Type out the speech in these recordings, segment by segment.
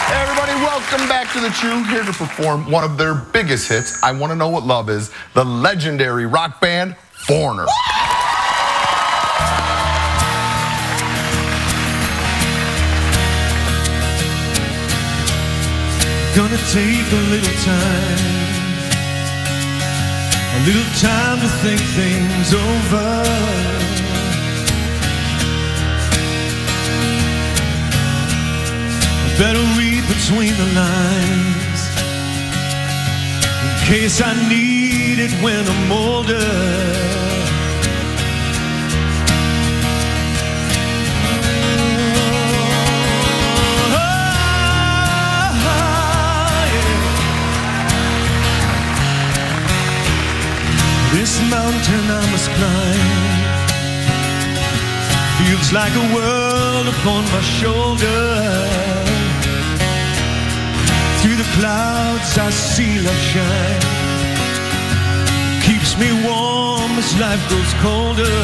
Hey everybody, welcome back to The Chew, here to perform one of their biggest hits, I Want to Know What Love Is, the legendary rock band Foreigner. Gonna take a little time to think things over. Better read between the lines in case I need it when I'm older. This mountain I must climb feels like a world upon my shoulder. Through the clouds I see love shine, keeps me warm as life grows colder.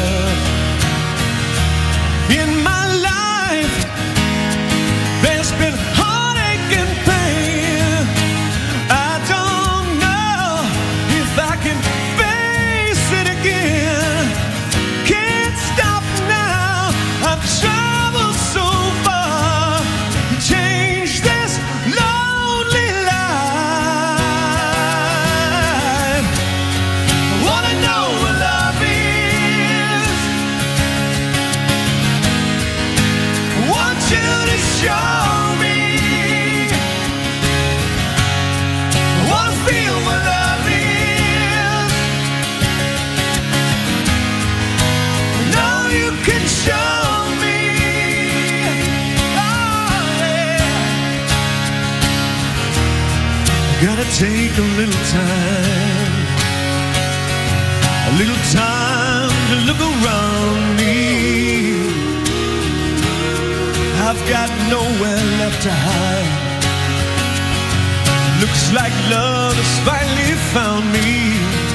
In my life there's been heartache and pain. I don't know if I can face it again. Can't stop now, I've traveled so far to change this lonely life. I wanna know what love is. I want you to show me. I wanna feel what love is. I know you can show me. Oh, yeah. Gotta take a little time to look around me. I've got nowhere left to hide. Looks like love has finally found me.